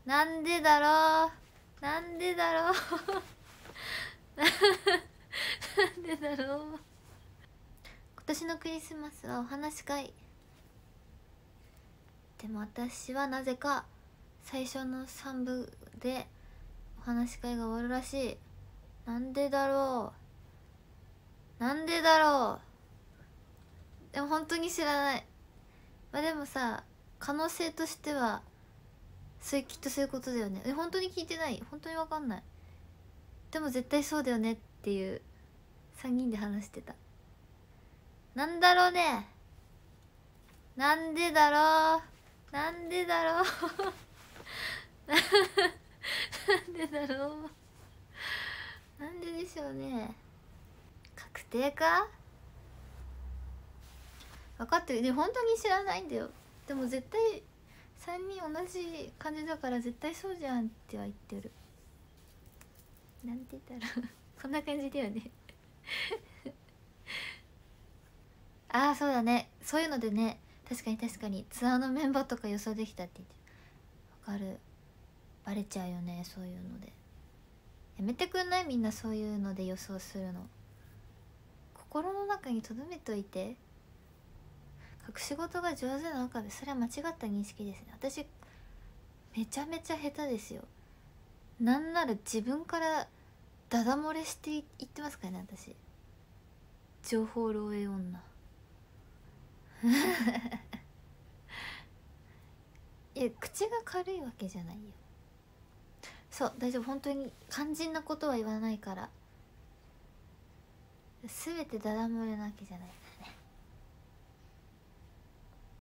なんでだろう、なんでだろうなんでだろう。今年のクリスマスはお話し会。でも私はなぜか最初の3部でお話し会が終わるらしい。なんでだろう、なんでだろう。でも本当に知らない。まあでもさ、可能性としてはきっとそういうことだよね。本当に聞いてない、本当に分かんない。でも絶対そうだよねっていう3人で話してた。なんだろうね、なんでだろう、なんでだろうなんでだろう、なんででしょうね。確定か、分かってる。で本当に知らないんだよ。でも絶対3人同じ感じだから絶対そうじゃんっては言ってる。なんて言ったらこんな感じだよねああそうだね、そういうのでね。確かに確かにツアーのメンバーとか予想できたって言って。わかる、バレちゃうよね、そういうので。やめてくんない？みんなそういうので予想するの。心の中に留めといて。隠し事が上手な岡部、それは間違った認識ですね。私めちゃめちゃ下手ですよ。なんなら自分からダダ漏れして言ってますからね、私。情報漏洩女いや口が軽いわけじゃないよ。そう大丈夫、本当に肝心なことは言わないから。全てダダ漏れなわけじゃない。